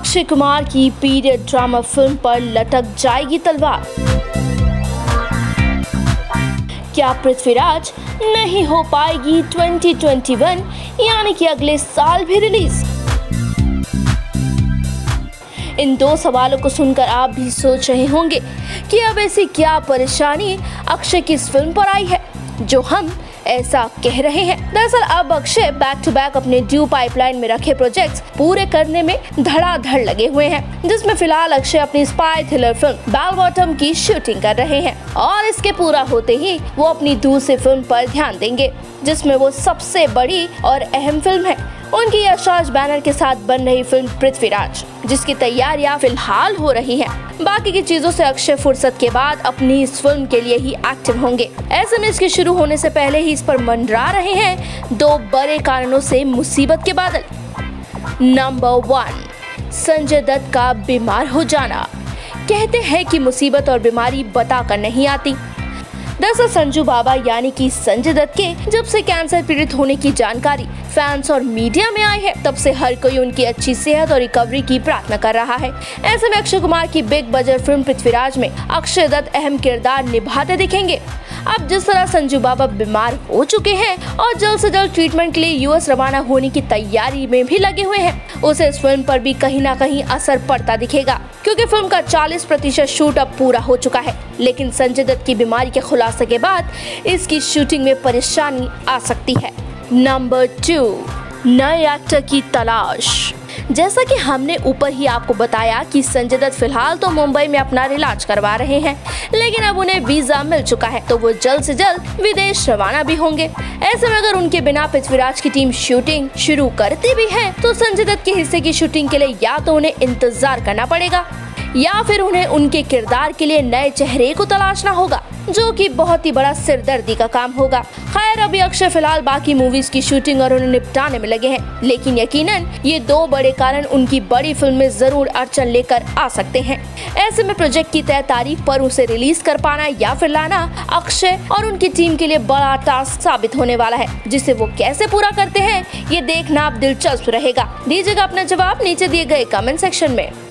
अक्षय कुमार की period drama film पर लटक जाएगी तलवार। क्या पृथ्वीराज नहीं हो पाएगी 2021 यानी कि अगले साल भी रिलीज? इन दो सवालों को सुनकर आप भी सोच रहे होंगे कि अब ऐसी क्या परेशानी अक्षय की इस फिल्म पर आई है जो हम ऐसा कह रहे हैं। दरअसल अब अक्षय बैक टू बैक अपने ड्यू पाइपलाइन में रखे प्रोजेक्ट्स पूरे करने में धड़ाधड़ लगे हुए हैं, जिसमें फिलहाल अक्षय अपनी spy thriller film Bell Bottom की शूटिंग कर रहे हैं और इसके पूरा होते ही वो अपनी दूसरी फिल्म पर ध्यान देंगे, जिसमें वो सबसे बड़ी और अहम फिल्म है उनकी यशराज बैनर के साथ बन रही फिल्म पृथ्वीराज, जिसकी तैयारियां फिलहाल हो रही हैं। बाकी की चीजों से अक्षय फुर्सत के बाद अपनी इस फिल्म के लिए ही एक्टिव होंगे। ऐसे में इसके शुरू होने से पहले ही इस पर मंडरा रहे हैं दो बड़े कारणों से मुसीबत के बादल। नंबर 1, संजय दत्त का बीमार हो जाना। कहते हैं कि मुसीबत और बीमारी बताकर नहीं आती। दरअसल संजू बाबा यानी कि संजय दत्त के जब से कैंसर पीड़ित होने की जानकारी फैंस और मीडिया में आई है, तब से हर कोई उनकी अच्छी सेहत और रिकवरी की प्रार्थना कर रहा है। ऐसे में अक्षय कुमार की बिग बजट फिल्म पृथ्वीराज में अक्षय दत्त अहम किरदार निभाते दिखेंगे। अब जिस तरह संजू बाबा बीमार हो चुके हैं और जल्द से जल्द ट्रीटमेंट के लिए यूएस रवाना होने की तैयारी में भी लगे हुए हैं, उसे इस फिल्म पर भी कहीं ना कहीं असर पड़ता दिखेगा, क्योंकि फिल्म का 40% शूट अब पूरा हो चुका है। लेकिन संजय दत्त की बीमारी के खुलासे के बाद इसकी शूटिंग में परेशानी आ सकती है। नंबर 2, नए एक्टर की तलाश। जैसा कि हमने ऊपर ही आपको बताया कि संजय दत्त फिलहाल तो मुंबई में अपना इलाज करवा रहे हैं, लेकिन अब उन्हें वीजा मिल चुका है तो वो जल्द से जल्द विदेश रवाना भी होंगे। ऐसे में अगर उनके बिना पृथ्वीराज की टीम शूटिंग शुरू करती भी है तो संजय दत्त के हिस्से की शूटिंग के लिए या तो उन्हें इंतजार करना पड़ेगा या फिर उन्हें उनके किरदार के लिए नए चेहरे को तलाशना होगा, जो कि बहुत ही बड़ा सिरदर्दी का काम होगा। खैर अभी अक्षय फिलहाल बाकी मूवीज की शूटिंग और उन्हें निपटाने में लगे हैं, लेकिन यकीनन ये दो बड़े कारण उनकी बड़ी फिल्म में जरूर अड़चन लेकर आ सकते हैं। ऐसे में प्रोजेक्ट की तय तारीख पर उसे रिलीज कर पाना या फिर लाना अक्षय और उनकी टीम के लिए बड़ा टास्क साबित होने वाला है, जिसे वो कैसे पूरा करते हैं ये देखना अब दिलचस्प रहेगा। दीजिएगा अपना जवाब नीचे दिए गए कमेंट सेक्शन में।